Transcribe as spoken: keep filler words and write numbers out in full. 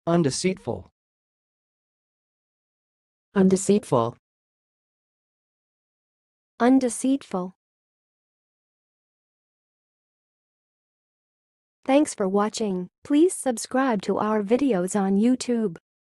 undeceitful, undeceitful, undeceitful. Thanks for watching. Please subscribe to our videos on YouTube.